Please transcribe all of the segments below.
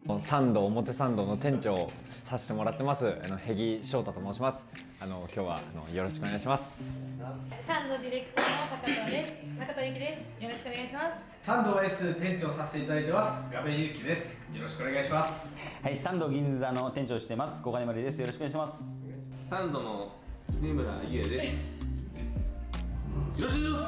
サンド表参道の店長をさせてもらってます辺木翔太と申します。今日はよろしくお願いします。 サンドディレクターの坂田です。坂田由紀です。よろしくお願いします。 サンド S 店長させていただいてますガベユキです。よろしくお願いします。 はい、サンド銀座の店長をしてます小金丸です。よろしくお願いします。 サンドの根村優也です。よろしくお願いします。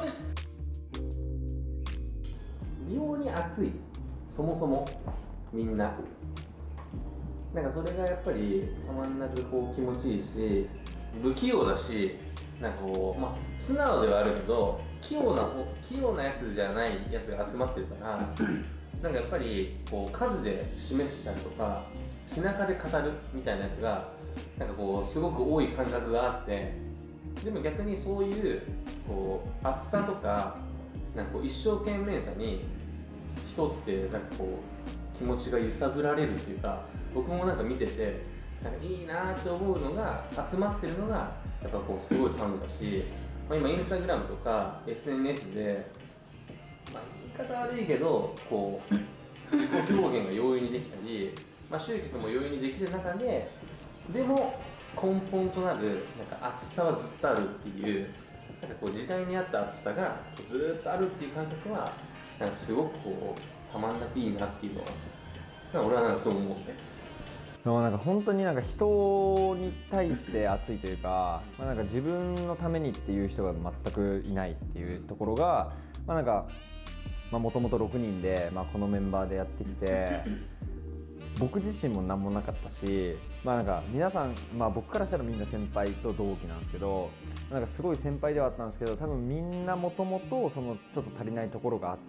妙に熱い、そもそもみんななんかそれがやっぱりたまんなくこう気持ちいいし、不器用だし、なんかこう素直ではあるけど器用なやつじゃないやつが集まってるからなんかやっぱりこう数で示したりとか背中で語るみたいなやつがなんかこうすごく多い感覚があって、でも逆にそういうこう熱さとかなんかこう一生懸命さに人ってなんかこう気持ちが揺さぶられるっていうか、僕もなんか見ててなんかいいなって思うのが集まってるのがやっぱこうすごいサンドだし、今インスタグラムとか SNS で、言い方悪いけどこう自己表現が容易にできたり、集客も容易にできる中ででも根本となるなんか熱さはずっとあるっていう、なんかこう時代に合った熱さがずっとあるっていう感覚はなんかすごくこうたまんなくいいなっていうのはなんか俺はなんかそう思って。 でもなんか本当になんか人に対して熱いというか、なんか自分のためにっていう人が全くいないっていうところが、なんかもともと6人で、このメンバーでやってきて僕自身も何もなかったし、なんか皆さん、僕からしたらみんな先輩と同期なんですけど、なんかすごい先輩ではあったんですけど、多分みんなもともとそのちょっと足りないところがあって、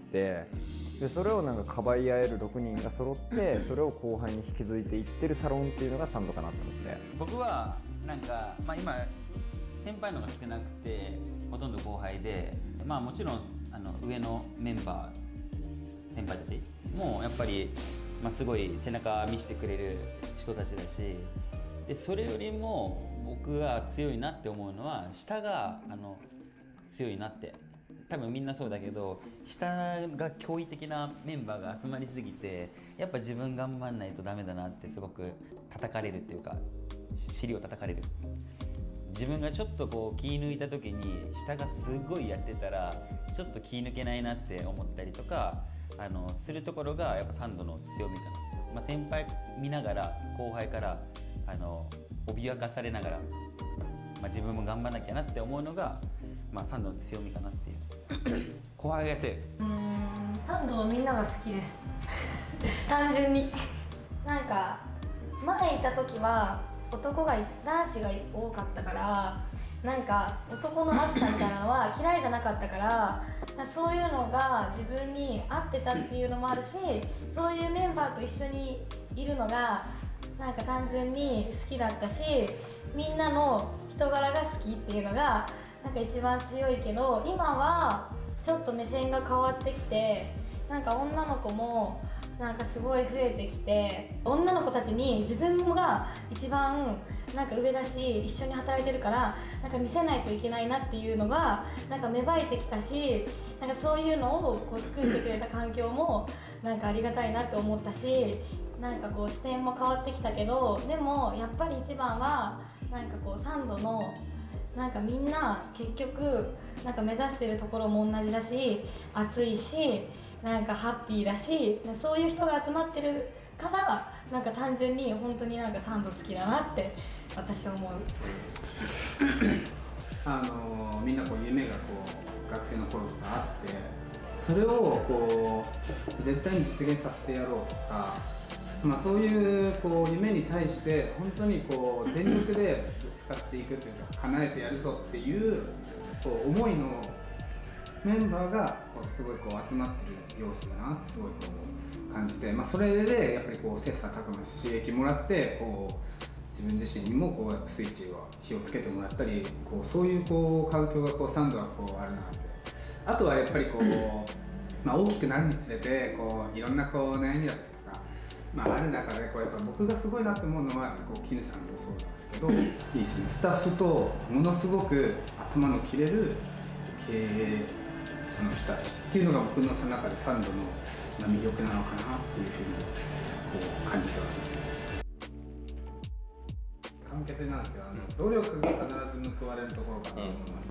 でそれをなんかかばい合える6人が揃ってそれを後輩に引き継いでいってるサロンっていうのがサンドかなと思って。 僕はなんか、今先輩のが少なくてほとんど後輩で、もちろん上のメンバー先輩たちもやっぱり、すごい背中見せてくれる人たちだし、でそれよりも僕が強いなって思うのは下が強いなって。多分みんなそうだけど、下が驚異的なメンバーが集まりすぎてやっぱ自分頑張んないとダメだなってすごく叩かれるっていうか、尻を叩かれる。自分がちょっとこう気抜いた時に下がすごいやってたらちょっと気抜けないなって思ったりとかするところがやっぱサンドの強みかな。先輩見ながら後輩から脅かされながら、自分も頑張らなきゃなって思うのが、サンドの強みかなっていう後輩が強い。 サンドみんなが好きです単純になんか前いた時は男子が多かったから、なんか男の熱さみたいなのは嫌いじゃなかったから、そういうのが自分に合ってたっていうのもあるし、そういうメンバーと一緒にいるのがなんか単純に好きだったし、みんなの人柄が好きっていうのがなんか一番強いけど、今はちょっと目線が変わってきて、なんか女の子もなんかすごい増えてきて、女の子たちに自分が一番なんか上だし一緒に働いてるからなんか見せないといけないなっていうのがなんか芽生えてきたし、なんかそういうのをこう作ってくれた環境もなんかありがたいなって思ったし、なんかこう視点も変わってきたけど、でもやっぱり一番はなんかこうサンドのなんかみんな結局なんか目指してるところも同じだし、熱いしなんかハッピーだし、そういう人が集まってるからなんか単純に本当になんかサンド好きだなって私は思うみんなこう夢がこう学生の頃とかあって、それをこう絶対に実現させてやろうとか、そういうこう夢に対して本当にこう全力でぶつかっていくというか、叶えてやるぞっていうこう思いのメンバーがこうすごいこう集まってる様子だなってすごいこう感じて、それでやっぱりこう切磋琢磨し刺激もらってこう自分自身にもこうやっぱスイッチを火をつけてもらったり、こうそういうこう環境がこうサンドはこうあるなって。あとはやっぱりこう、大きくなるにつれてこういろんなこう悩みだったりとか、ある中でこうやっぱ僕がすごいなって思うのはこう絹さんもそうなんですけど、いいですね、スタッフとものすごく頭の切れる経営者の人たちっていうのが僕の中でサンドの魅力なのかなっていうふうにう感じてます。簡潔なんですけど、努力が必ず報われるところかなと思います。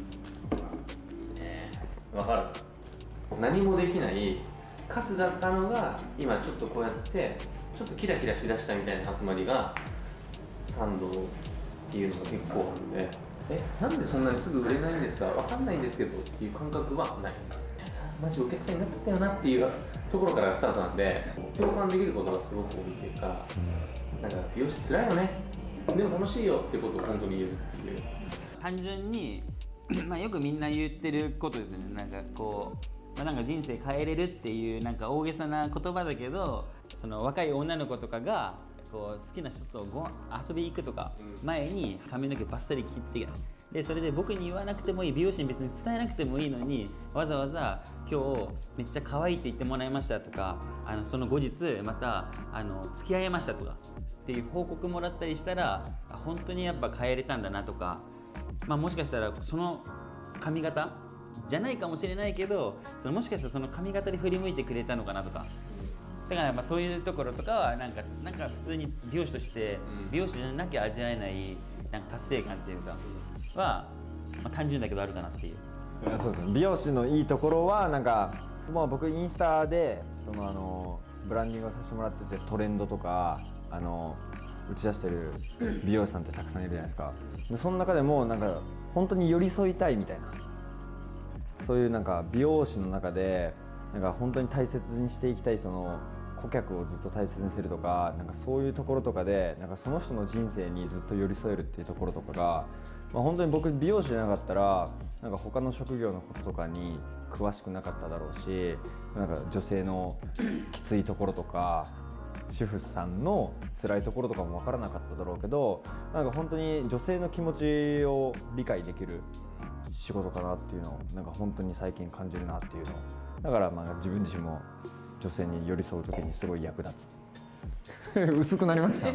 わかる。何もできないカスだったのが今ちょっとこうやってちょっとキラキラしだしたみたいな集まりがサンドっていうのが結構あるんで、なんでそんなにすぐ売れないんですか、わかんないんですけどっていう感覚はない。マジお客さんになったよなっていうところからスタートなんで、共感できることがすごく多いっていうか、なんか美容師つらいよね、でも楽しいよってことを本当に言えるっていう。 単純にまあよくみんな言ってることですよね。なんかこう、なんか人生変えれるっていうなんか大げさな言葉だけど、その若い女の子とかがこう好きな人と遊び行くとか前に髪の毛バッサリ切って、でそれで僕に言わなくてもいい、美容師に別に伝えなくてもいいのにわざわざ今日めっちゃ可愛いって言ってもらいましたとか、その後日また付き合いましたとかっていう報告もらったりしたら、本当にやっぱ変えれたんだなとか、まあ、もしかしたらその髪型じゃないかもしれないけど、もしかしたらその髪型で振り向いてくれたのかなとか、だからやっぱそういうところとかはなんか普通に美容師として美容師じゃなきゃ味わえないなんか達成感っていうかは、まあ、単純だけどあるかなっていう。 そうですね、美容師のいいところはなんか、もう僕インスタでブランディングをさせてもらってて、トレンドとか打ち出してる美容師さんってたくさんいるじゃないですか。でその中でもなんか本当に寄り添いたいみたいな、そういうなんか美容師の中でなんか本当に大切にしていきたい、その顧客をずっと大切にするとか、なんかそういうところとかでなんかその人の人生にずっと寄り添えるっていうところとかが、まあ、本当に僕美容師じゃなかったらなんか他の職業のこととかに詳しくなかっただろうし、なんか女性のきついところとか主婦さんの辛いところとかも分からなかっただろうけど、なんか本当に女性の気持ちを理解できる仕事かなっていうのをなんか本当に最近感じるなっていうのを、だからまあ自分自身も女性に寄り添う時にすごい役立つ薄くなりました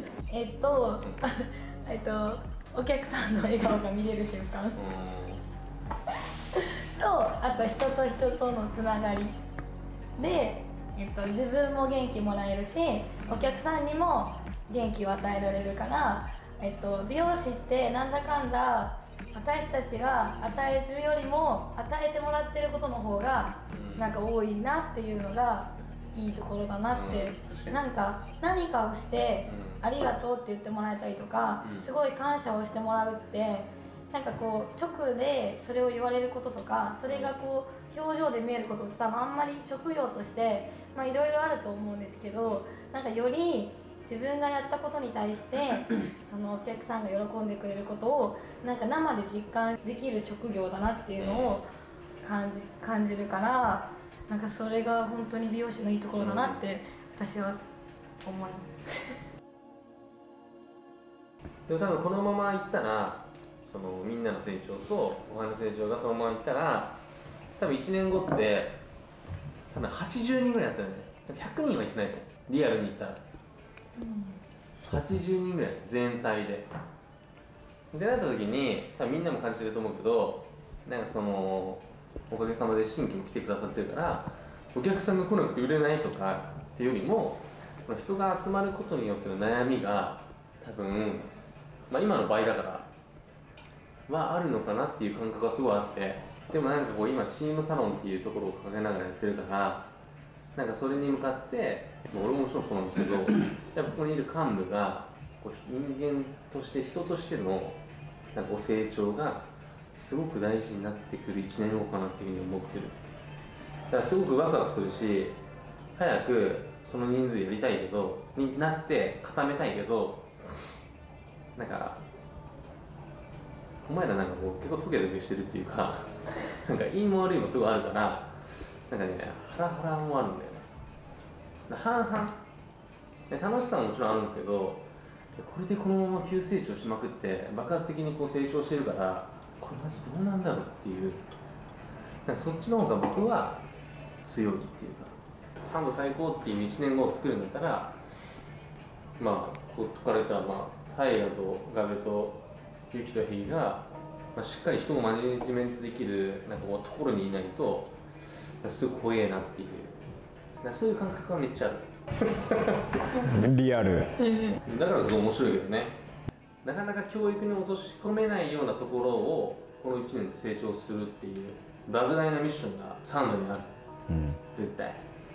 お客さんの笑顔が見れる瞬間と、あと人と人とのつながりで、自分も元気もらえるし、お客さんにも元気を与えられるから、美容師ってなんだかんだ私たちが与えるよりも与えてもらってることの方がなんか多いなっていうのがいいところだなって、なんか何かをしてありがとうって言ってもらえたりとか、すごい感謝をしてもらうって、なんかこう直でそれを言われることとか、それがこう表情で見えることって多分あんまり職業としてまあいろいろあると思うんですけど、なんかより自分がやったことに対してそのお客さんが喜んでくれることをなんか生で実感できる職業だなっていうのを感じるから、なんかそれが本当に美容師のいいところだなって私は思いますでも多分このままいったら、そのみんなの成長とお前の成長がそのままいったら、多分1年後って多分80人ぐらいやってない、100人はいってないと思う、リアルに言ったら、80人ぐらい全体で。でなった時に多分みんなも感じてると思うけど、なんかそのおかげさまで新規も来てくださってるから、お客さんが来なくて売れないとかっていうよりも、その人が集まることによっての悩みが多分、まあ、今の倍だからはあるのかなっていう感覚がすごいあって、でもなんかこう今チームサロンっていうところを掲げながらやってるから、なんかそれに向かって、俺ももちろんそうなんですけどやっぱここにいる幹部がこう人間として人としてのなんか成長がすごく大事になってくる1年後かなっていうふうに思ってる。だからすごくワクワクするし、早くその人数やりたいけどになって固めたいけど、なんかお前らなんかこう結構トゲトゲしてるっていうかなんかいいも悪いもすごいあるから、なんかねハラハラもあるんだよね。半々で楽しさももちろんあるんですけど、これでこのまま急成長しまくって爆発的にこう成長してるから、これマジどうなんだろうっていう、なんかそっちの方が僕は強いっていうか、サンド最高っていう1年後を作るんだったら、まあここから言ったら、まあ平とガベとユキとヘイが、まあ、しっかり人をマネジメントできるなんかこうところにいないとすごい怖えなっていう。 らそういう感覚がめっちゃある。 リアル。 だからこそ面白いけどね。なかなか教育に落とし込めないようなところをこの1年で成長するっていう莫大なミッションがサンドにある、絶対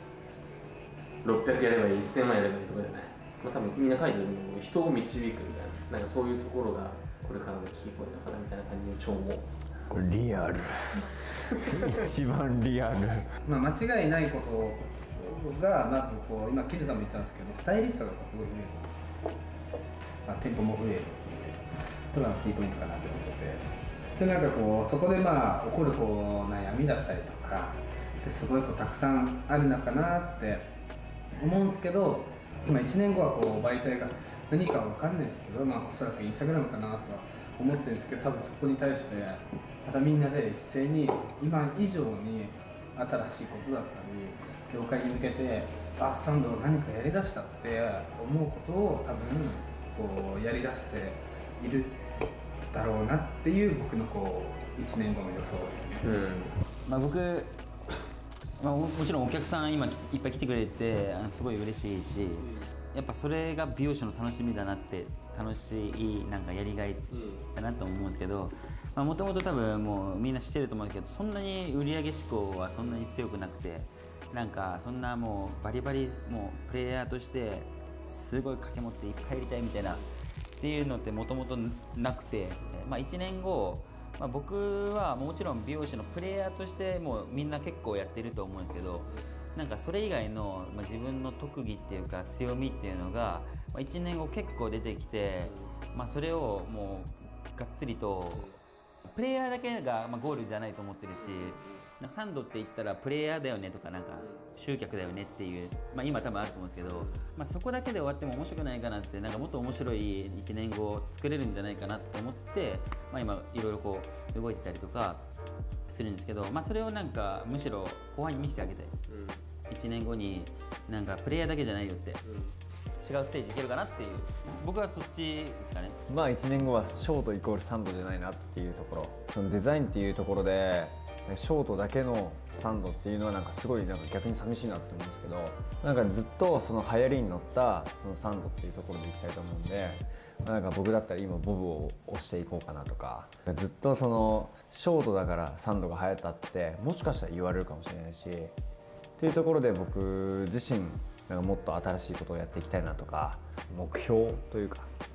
600やればいい、1000万やればいいとかじゃない、まあ、多分みんな書いてると思う。人を導くみたいな、なんかそういうところがこれからのキーポイントかなみたいな感じで超思う。 リアル。一番リアル。 まあ、間違いないことがまずこう今キルさんも言ってたんですけど、スタイリストがすごい増える、まあ、店舗も増えるっていうところがキーポイントかなと思ってて、でなんかこうそこでまあ起こるこう悩みだったりとかですごいこうたくさんあるのかなって思うんですけど、今1年後はこう媒体が何かは分かんないですけど、まあ、おそらくインスタグラムかなとは思ってるんですけど、多分そこに対してまたみんなで一斉に今以上に新しいことだったり業界に向けてサンド何かやりだしたって思うことを多分こうやりだしているだろうなっていう僕のこう1年後の予想ですね。 まあ、僕、もちろんお客さん今いっぱい来てくれてすごい嬉しいし、やっぱそれが美容師の楽しみだなって、楽しいなんかやりがいだなと思うんですけど、もともと多分もうみんな知ってると思うんですけど、そんなに売上志向はそんなに強くなくて、なんかそんなもうバリバリもうプレイヤーとしてすごい掛け持っていっぱいやりたいみたいなっていうのってもともとなくて、1年後、僕はもちろん美容師のプレイヤーとしてもうみんな結構やってると思うんですけど、なんかそれ以外の、自分の特技っていうか強みっていうのが、1年後結構出てきて、それをもうがっつりとプレイヤーだけがゴールじゃないと思ってるし、なんかサンドって言ったらプレイヤーだよねとかなんか集客だよねっていう、今多分あると思うんですけど、そこだけで終わっても面白くないかなって、なんかもっと面白い1年後作れるんじゃないかなって思って、今いろいろこう動いてたりとかするんですけど、それをなんかむしろ後輩に見せてあげて、1年後になんかプレイヤーだけじゃないよって、違うステージいけるかなっていう、僕はそっちですかね。 1年後はショートイコールサンドじゃないなっていうところ、そのデザインっていうところでショートだけのサンドっていうのはなんかすごいなんか逆に寂しいなって思うんですけど、なんかずっとその流行りに乗ったそのサンドっていうところでいきたいと思うんで、なんか僕だったら今ボブを押していこうかなとか、ずっとそのショートだからサンドが流行ったってもしかしたら言われるかもしれないしっていうところで、僕自身なんかもっと新しいことをやっていきたいなとか、目標というか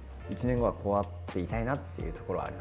1年後はこうあっていたいなっていうところはあります。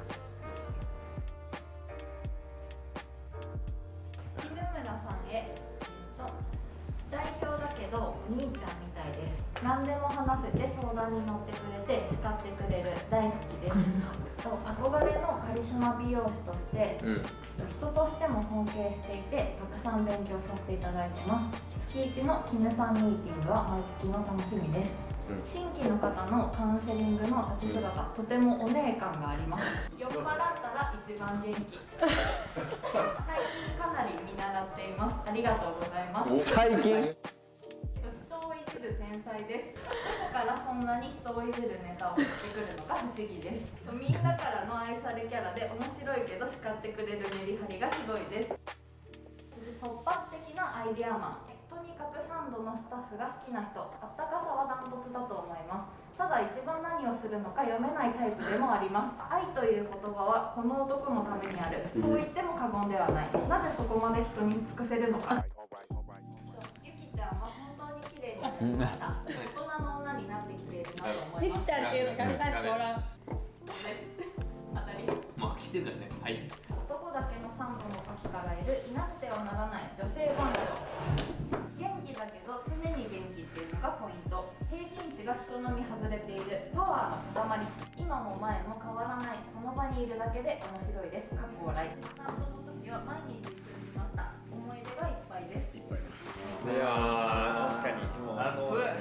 木村さんへの代表だけどお兄ちゃんみたいです。何でも話せて相談に乗ってくれて叱ってくれる、大好きです憧れのカリスマ美容師として、人としても尊敬していてたくさん勉強させていただいてます。月1のキヌさんミーティングは毎月の楽しみです。新規の方のカウンセリングの立ち姿、とてもお姉感があります。酔っ払ったら一番元気最近かなり見習っています。ありがとうございます。 最近人をいじる天才です。どこからそんなに人をいじるネタを持ってくるのか不思議です。みんなからの愛されキャラで面白いけど叱ってくれるメリハリがすごいです。突発的なアイデアマン、とにかくサンドのスタッフが好きな人、あったかさはダントツだと思います。ただ一番何をするのか読めないタイプでもあります。愛という言葉はこの男のためにある、そう言っても過言ではない。なぜそこまで人に尽くせるのか。ゆきちゃんは本当に綺麗になりました。大人の女になってきているなと思います。ゆきちゃんっていうのが確かおらんです当たり来てるよね。はい。 男だけのサンドの時からいる、いなくてはならない女性番長。元気だけど常に元気っていうのがポイント。平均値が人並み外れている、パワーの塊。今も前も変わらない、その場にいるだけで面白いです。かっこ笑い。スタートの時は毎日一緒にいました。思い出がいっぱいです。 いやー確かにもう熱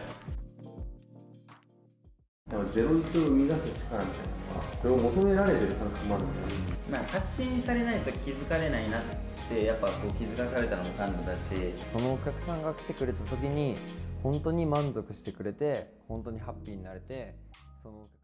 でもゼロイチを生み出す力みたいなのはそれを求められてる感覚もあるんだよね。 発信されないと気づかれないなってやっぱこう気づかされたのもサンドだし、 そのお客さんが来てくれた時に本当に満足してくれて、本当にハッピーになれて、その